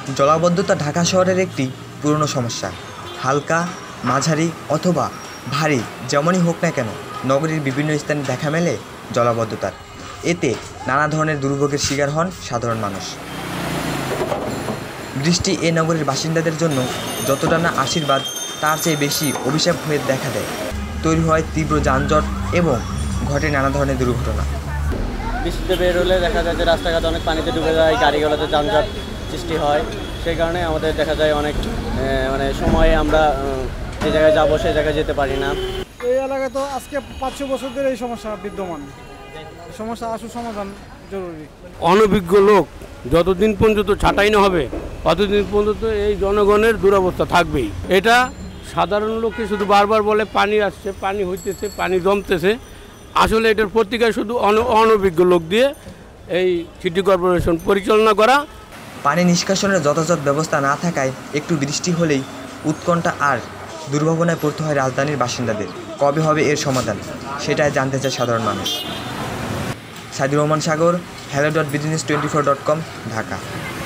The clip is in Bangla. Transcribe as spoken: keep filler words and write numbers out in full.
জলাবদ্ধতা ঢাকা শহরের একটি পুরনো সমস্যা। হালকা, মাঝারি অথবা ভারী যেমনই হোক না কেন, নগরীর বিভিন্ন স্থানে দেখা মেলে জলাবদ্ধতার। এতে নানা ধরনের দুর্ভোগের শিকার হন সাধারণ মানুষ। বৃষ্টি এ নগরীর বাসিন্দাদের জন্য যতটা না আশীর্বাদ, তার চেয়ে বেশি অভিশাপ হয়ে দেখা দেয়। তৈরি হয় তীব্র যানজট এবং ঘটে নানা ধরনের দুর্ঘটনা। বৃষ্টিতে বের হলে দেখা যায় যে রাস্তাঘাট অনেক পানিতে ডুবে যায়, গাড়িগুলোতে যানজট সৃষ্টি হয়। সেই কারণে আমাদের দেখা যায় অনেক মানে সময়ে আমরা যে জায়গায় যাবো সেই জায়গায় যেতে পারি না। এই এলাকায় তো আজকে পাঁচশো বছর ধরে এই সমস্যা বিদ্যমান। সমস্যা আশু সমাধান জরুরি। অনভিজ্ঞ লোক যতদিন পর্যন্ত ছাঁটাই না হবে ততদিন পর্যন্ত এই জনগণের দুরবস্থা থাকবেই। এটা সাধারণ লোককে শুধু বারবার বলে পানি আসছে, পানি হইতেছে, পানি জমতেছে। আসলে এটার প্রতিকার শুধু অনভিজ্ঞ লোক দিয়ে এই সিটি কর্পোরেশন পরিচালনা করা। পানি নিষ্কাশনের যথাযথ ব্যবস্থা না থাকায় একটু বৃষ্টি হলেই উৎকণ্ঠা আর দুর্ভাবনায় পড়তে হয় রাজধানীর বাসিন্দাদের। কবে হবে এর সমাধান, সেটাই জানতে চায় সাধারণ মানুষ। Saidur Rahman Sagar, hello dot business twenty four dot com, Dhaka.